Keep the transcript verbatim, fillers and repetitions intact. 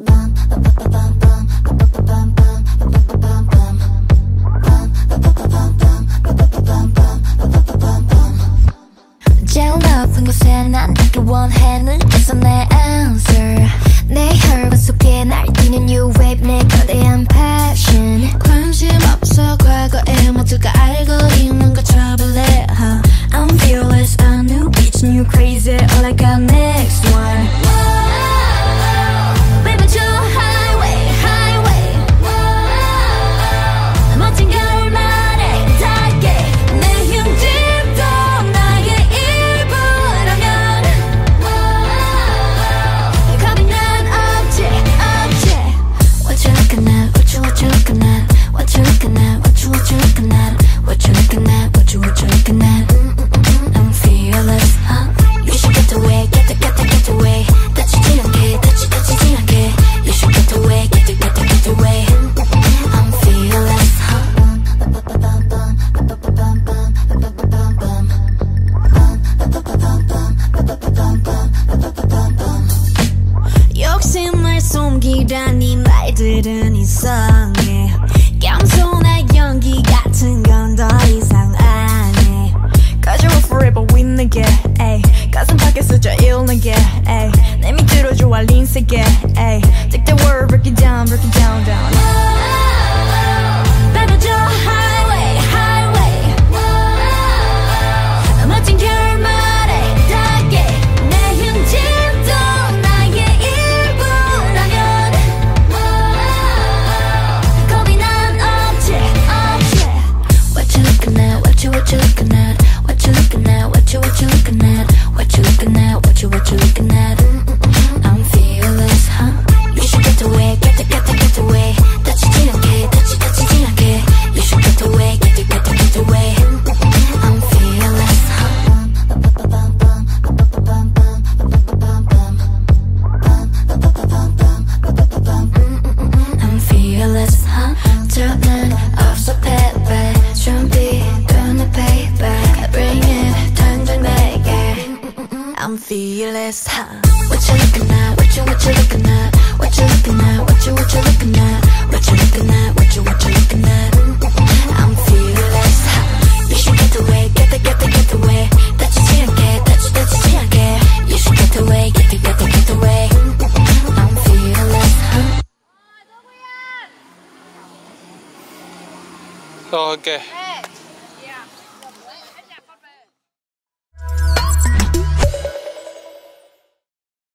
제일 높은 곳에 난 닿길 원해 눈에서 내 answer 내 혈관 속에 날뛰는 new wave 내 거대한 passion 관심 없어 과거에 모두가 알고 있는 거 trouble huh? I'm fearless a new bitch new crazy all I got next one Baby 저 highway highway 멋진 결말에 닿게 내 흉집도 나의 일부라면 겁이 난 없지 없지 What you looking at what you what you looking at what you looking at what you what you looking at what you looking at what you what you looking at I'm fearless huh? You should get away get the get the get away 다치지 않게 다치 다치지 않게 You should get away get the get the get away I'm fearless huh? 욕심을 숨기라니 말들은 이상해 겸손한 연기 같은 건 더 이상 안 해 Cause you're forever with 내게 가슴 밖에서 제일 내게 내 밑으로 좋아 린세게 Take the world break it down break it down down Baby 저 highway highway 멋진 결말에 닿게 내 흉집도 나의 일부라면 겁이 난 없지 없지 What you looking at what you what you looking at what you looking at what you what you looking at what you looking at what you what you looking at I'm fearless huh? You should get away get the get the get away 다치지 않게 다치 다치지 않게 You should get away get the get the get away I'm fearless huh? I'm fearless huh? 저는 없어 패배 준비되는 payback Bring it 당장 내게 I'm fearless huh? What you looking at what you what you looking at what you looking at what you what you looking at what you looking at what you what you looking at I'm fearless huh? You should get away get the get the get away 다치지 않게 다치 다치지 않게 You should get away get the get the get away I'm fearless huh? Rồi ok.